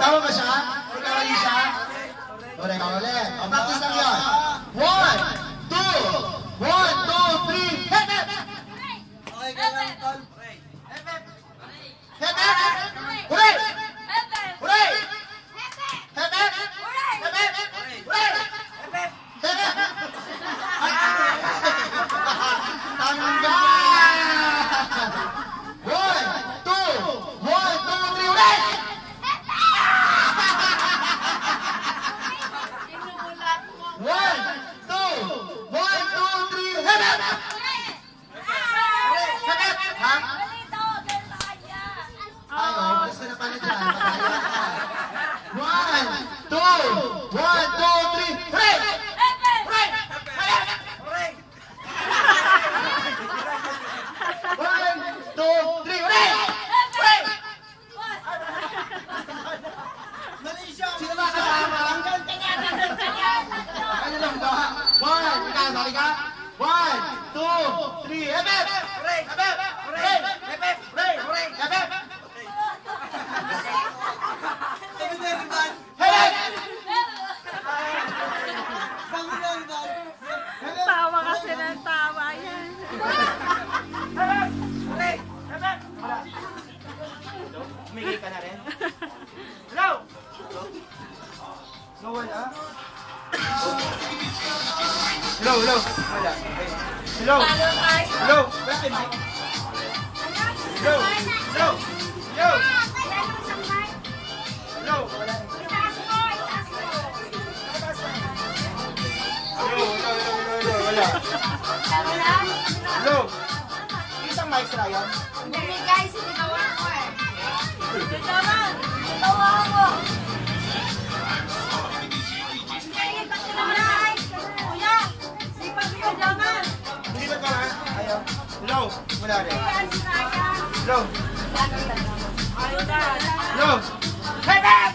Tama ba siya? Nagkamali siya? Ulit, ulit. Practice lang yun. 1, 2, 3, hep, hep! Okay, kaya tol. Hep, hep! Hep, hep! Hooray! Hooray! Hep, hep! Hep, hep! Hooray! Hep, hep! Tangga! 1, 2, 3, hooray! One, two, 3, hep, hep! Hep, hep! Ha? Ay, oh, gusto na pala dyan. 1, 2, 3, hooray! Hooray! Hooray! 1, 2, 3, hooray! Hooray! Sino ba kasama? Ano lang ba? 1, ikaw, sali ka? 1, 2, 3, hep, hep! Hooray! Hep, hep! Hooray! Hep, hep! Hooray! Hooray! Hep, hep! Tawa kasi ng tawa yan. Umigay ka na rin? Hello! No, wala? Hello, hello. Wala. Hello. Hello. Hello. Hello. Hello. Hello. Wala. Hello. Wala. Hello. Isang mic sa yan. Hindi guys, hindi gawa ko eh. Hindi naman. Gawa ko. Kuya, sipag ko naman. Hindi ba ka ha? Ayaw. Hello. Wala rin. Ayan, sinaya. Hello. Ayaw na. Hello. Hey, man!